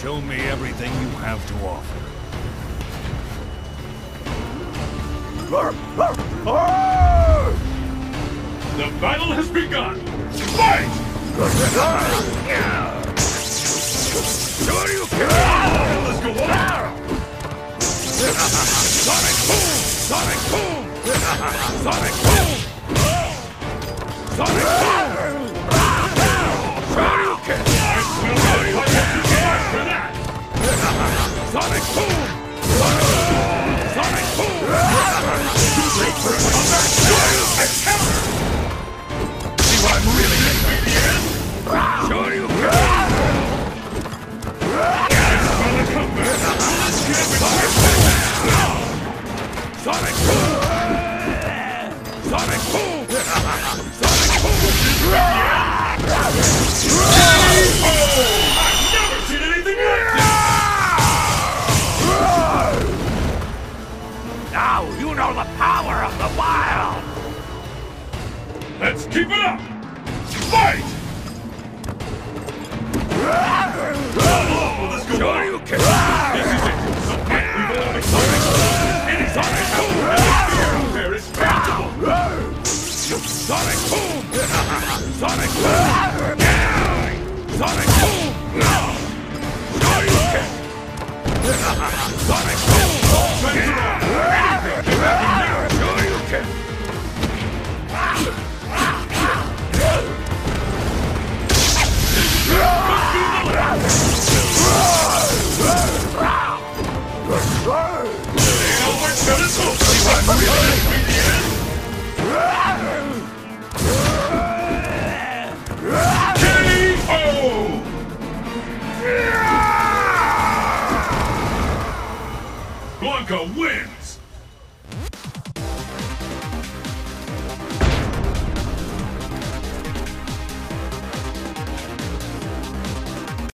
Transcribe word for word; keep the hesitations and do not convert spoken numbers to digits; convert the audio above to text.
Show me everything you have to offer. The battle has begun! Fight! Let's go on! Sonic Boom! Sonic Boom! Sonic Boom! Sonic Boom! Shoryuken! Shoryuken! Sonic Boom! Sonic Boom! Shoryuken! See what I'm really getting? Shoryuken! Sonic Boom! Sonic Boom! Sonic Boom! I've never seen anything like this! Now you know the power of the wild! Let's keep it up! Fight! Oh, let's go on! Shoryuken! This is it! The fight we've all been Sonic Sonic Boom! There is tangible! Sonic Boom! Sonic Boom! Sonic Boom! Shoryuken! Sonic Boom! Shoryuken! Blanca wins!